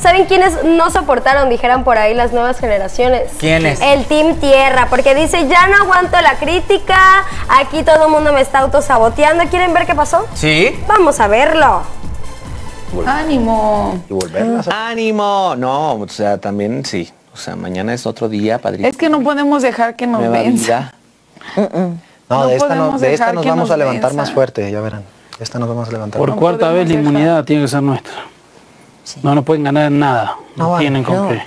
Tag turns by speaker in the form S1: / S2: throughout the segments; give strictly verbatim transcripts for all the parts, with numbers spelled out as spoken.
S1: ¿Saben quiénes no soportaron, dijeran por ahí, las nuevas generaciones?
S2: ¿Quiénes?
S1: El Team Tierra, porque dice, ya no aguanto la crítica, aquí todo el mundo me está autosaboteando. ¿Quieren ver qué pasó?
S2: Sí.
S1: Vamos a verlo.
S3: ¡Ánimo!
S4: Y volverlas a...
S2: ¡Ánimo! No, o sea, también sí. O sea, mañana es otro día, padrino.
S3: Es que no podemos dejar que nos
S2: Nueva
S3: venza.
S2: vida.
S4: No,
S3: No
S4: de esta, no,
S3: podemos
S4: de esta
S3: dejar
S4: nos
S3: que
S4: vamos
S3: nos
S4: a levantar
S3: venza.
S4: más fuerte, ya verán. De esta nos vamos a levantar.
S5: Por
S3: No
S5: cuarta
S3: podemos
S5: vez la
S3: dejar.
S5: inmunidad tiene que ser nuestra.
S6: Sí.
S5: No nos pueden ganar en nada. No,
S4: No van,
S5: tienen con
S4: no.
S5: qué.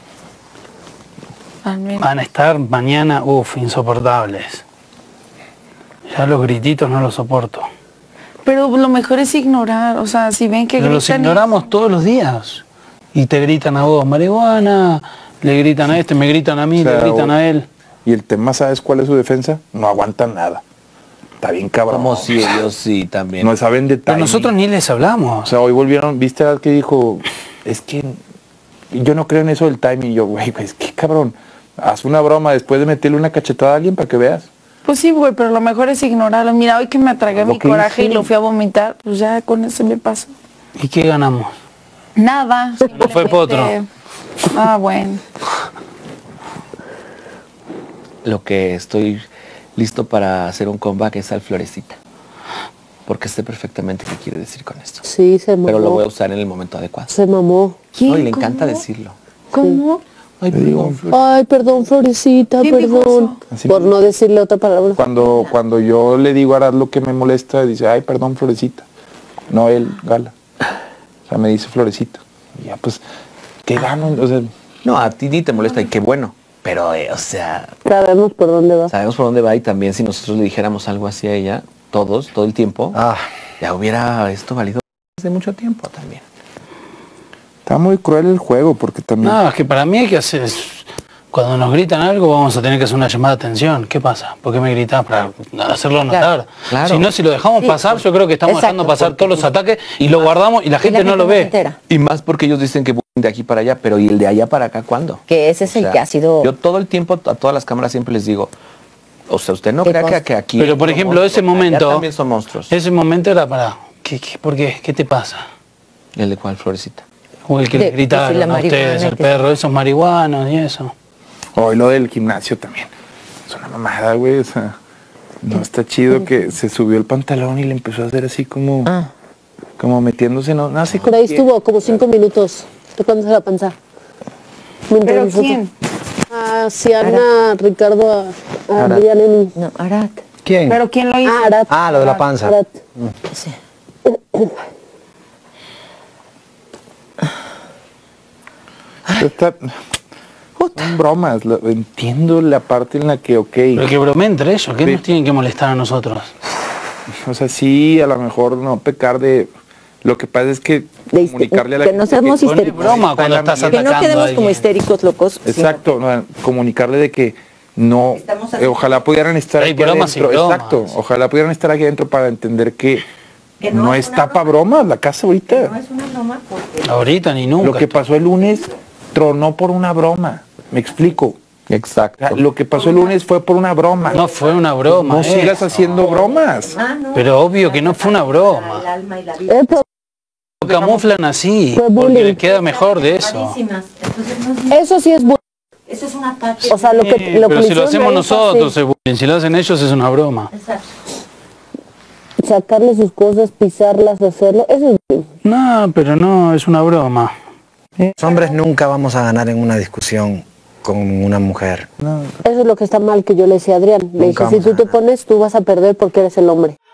S3: Al menos.
S5: Van a estar mañana, uff, insoportables. Ya los grititos no los soporto.
S3: Pero lo mejor es ignorar, o sea, si ven que
S5: Pero los
S3: gritan y-
S5: ignoramos todos los días. Y te gritan a vos, marihuana, le gritan a este, me gritan a mí,
S7: O sea,
S5: le gritan
S7: o-
S5: a él.
S7: Y el tema, ¿sabes cuál es su defensa? No aguantan nada. Está bien cabrón.
S2: Como si ellos sí también.
S7: No saben de
S5: Pero
S7: timing.
S5: nosotros ni les
S7: O
S5: hablamos.
S7: sea, hoy volvieron, ¿viste al que dijo? Es que yo no creo en eso del timing. Yo, güey, pues qué cabrón. Haz una broma después de meterle una cachetada a alguien para que veas.
S3: Pues sí, güey, pero lo mejor es ignorarlo. Mira, hoy que me atragué
S7: Lo
S3: mi
S7: que
S3: coraje
S7: hice.
S3: y lo fui a vomitar, pues ya con eso me pasó.
S5: ¿Y qué ganamos?
S3: Nada.
S5: No fue potro.
S3: simplemente- Ah, bueno.
S2: Lo que estoy listo para hacer un comeback es al Florecita. Porque sé perfectamente qué quiere decir con esto.
S6: Sí, se mamó.
S2: Pero lo voy a usar en el momento adecuado.
S6: Se mamó.
S2: No, y le encanta decirlo.
S3: ¿Cómo?
S2: Ay,
S7: Le digo,
S2: perdón, Flor.
S6: Ay, perdón, Florecita,
S3: ¿Quién dijo
S6: perdón.
S7: eso?
S6: Por no decirle otra palabra.
S7: Cuando, cuando yo le digo a Arad lo que me molesta, dice, ay, perdón, Florecita. No él, Gala. O sea, me dice Florecita. Y ya, pues, ¿qué gano? O sea,
S2: No, a ti ni te molesta y qué bueno. Pero, eh, o sea,
S6: Sabemos por dónde va.
S2: sabemos por dónde va y también si nosotros le dijéramos algo así a ella, todos, todo el tiempo,
S4: Ah,
S2: ya hubiera esto valido desde mucho tiempo también.
S7: está muy cruel el juego porque también...
S5: No, es que para mí hay que hacer... es- Cuando nos gritan algo vamos a tener que hacer una llamada de atención. ¿Qué pasa? ¿Por qué me gritás? Para hacerlo notar.
S2: claro.
S5: Si no, si lo dejamos
S6: Sí,
S5: pasar, yo creo que estamos
S6: exacto,
S5: dejando pasar todos los ataques y lo guardamos y la gente, no lo
S6: se
S5: ve.
S6: entera.
S2: Y más porque ellos dicen que de aquí para allá, pero ¿y el de allá para acá cuándo?
S6: Que ese es
S2: O
S6: el
S2: sea,
S6: que ha sido...
S2: Yo todo el tiempo a todas las cámaras siempre les digo, o sea, usted no
S6: ¿Qué
S2: crea que,
S6: cosa?
S2: que aquí...
S5: Pero por
S2: son
S5: ejemplo, ese
S2: monstruos, allá
S5: momento...
S2: también son monstruos.
S5: Ese momento era para... ¿Qué, qué, ¿Por qué? ¿Qué te pasa?
S2: ¿El de cuál, Florecita?
S5: O el que
S6: De-
S5: le gritaron
S6: decir la
S5: a ustedes,
S6: marihuana,
S5: el
S6: que-
S5: perro, esos marihuanos y eso.
S7: Hoy lo del gimnasio también. Es una mamada, güey. O sea, no está chido que se subió el pantalón y le empezó a hacer así como...
S6: Ah.
S7: Como metiéndose, no, no sé
S6: Por ahí estuvo como cinco minutos tocándose la panza. Mientras
S3: ¿Pero
S6: nosotros-
S3: quién?
S6: A Ciana, Ricardo, a, a Adrián, Emi.
S8: No, Arat.
S4: ¿quién?
S3: ¿Pero quién lo hizo?
S6: Ah, Arat.
S4: Ah, lo de la panza.
S6: Arat.
S8: Sí.
S7: Está, son bromas. lo- entiendo la parte en la que, ok.
S5: Pero que bromé entre ellos, ¿qué
S7: Sí.
S5: nos tienen que molestar a nosotros?
S7: O sea, sí, a lo mejor no pecar de... Lo que pasa es que
S8: De hister-
S7: comunicarle a la
S8: que no
S7: gente
S8: seamos
S7: que-
S5: Pone
S8: histéricos.
S5: broma cuando
S7: Está
S5: estás
S7: la-
S8: Que no
S5: atacando a
S8: quedemos como
S5: alguien.
S8: histéricos locos. sino-
S7: Exacto, no, comunicarle de que no,
S8: Estamos
S7: eh,
S8: haciendo-
S7: ojalá pudieran estar
S5: Hay
S7: aquí
S5: bromas y
S7: adentro,
S5: bromas.
S7: exacto, ojalá pudieran estar aquí adentro para entender que,
S8: Que
S7: no,
S8: no es
S7: está
S8: una
S7: para bromas la casa ahorita.
S8: No es una broma porque...
S5: Ahorita ni nunca.
S7: Lo que pasó el lunes tronó por una broma, me explico. O
S2: Exacto.
S7: sea, lo que pasó el lunes fue por una broma.
S5: No fue una broma.
S7: No sigas
S5: eso.
S7: haciendo bromas.
S8: Ah, no.
S5: Pero obvio que no fue una broma.
S8: El alma y la vida.
S6: Eh, pero
S5: Lo camuflan así,
S6: Fue
S5: porque
S6: bullying.
S5: le queda mejor de eso.
S8: Malísimas. Entonces, no es-
S6: eso sí es bueno.
S8: eso es un ataque.
S6: O sea, lo que,
S5: Sí,
S6: lo que
S5: pero
S6: le
S5: si lo
S6: hicieron
S5: hacemos
S6: a él fue
S5: nosotros, es bullying. Si lo hacen ellos, es una broma.
S8: Exacto.
S6: así, sacarle sus cosas, pisarlas, hacerlo. Eso es bueno.
S5: No, pero no, es una broma.
S4: Los hombres nunca vamos a ganar en una discusión con una mujer.
S6: Eso es lo que está mal que yo le decía a Adrián. Le
S4: Nunca
S6: dije, si
S4: vamos
S6: tú
S4: a
S6: te pones, tú vas a perder porque eres el hombre.